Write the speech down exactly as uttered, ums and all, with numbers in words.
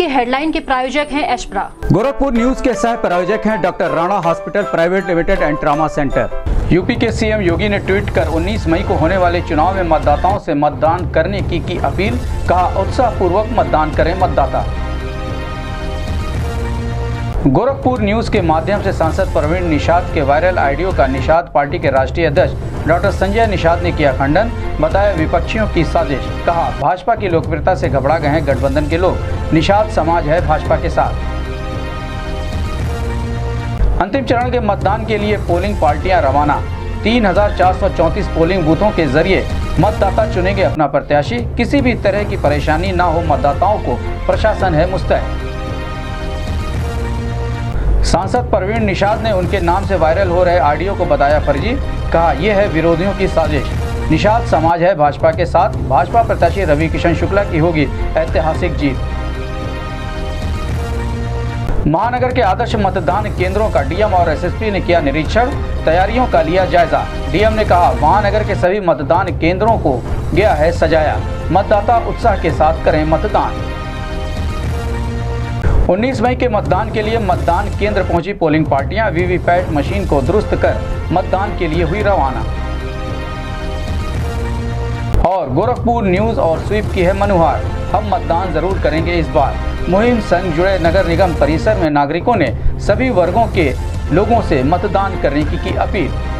के हेडलाइन के प्रायोजक हैं एशप्रा। गोरखपुर न्यूज के सह प्रायोजक हैं doctor Rana hospital private limited and trauma centre. UP के सीएम योगी ने ट्वीट कर उन्नीस मई को होने वाले चुनाव में मतदाताओं से मतदान करने की की अपील। कहा, उत्साहपूर्वक मतदान करें मतदाता। गोरखपुर न्यूज के माध्यम से सांसद प्रवीण निषाद के वायरल ऑडियो का निषाद पार्टी के राष्ट्रीय अध्यक्ष डॉक्टर संजय निषाद ने किया खंडन। बताया विपक्षियों की साजिश। कहा, भाजपा की लोकप्रियता से घबरा गए हैं गठबंधन के लोग। निषाद समाज है भाजपा के साथ। अंतिम चरण के मतदान के लिए पोलिंग पार्टियां रवाना। तीन हजार चार सौ चौंतीस पोलिंग बूथों के जरिए मतदाता चुनेंगे अपना प्रत्याशी। किसी भी तरह की परेशानी न हो, मतदाताओं को प्रशासन है मुस्तैद। सांसद प्रवीण निषाद ने उनके नाम से वायरल हो रहे ऑडियो को बताया फर्जी। कहा, यह है विरोधियों की साजिश। निषाद समाज है भाजपा के साथ। भाजपा प्रत्याशी रवि किशन शुक्ला की होगी ऐतिहासिक जीत। महानगर के आदर्श मतदान केंद्रों का डीएम और एसएसपी ने किया निरीक्षण। तैयारियों का लिया जायजा। डीएम ने कहा, महानगर के सभी मतदान केंद्रों को गया है सजाया। मतदाता उत्साह के साथ करें मतदान। उन्नीस मई के मतदान के लिए मतदान केंद्र पहुंची पोलिंग पार्टियां। वीवीपैट मशीन को दुरुस्त कर मतदान के लिए हुई रवाना। और गोरखपुर न्यूज और स्वीप की है मनुहार। हम मतदान जरूर करेंगे इस बार। मुहिम संग जुड़े नगर निगम परिसर में नागरिकों ने सभी वर्गों के लोगों से मतदान करने की की अपील।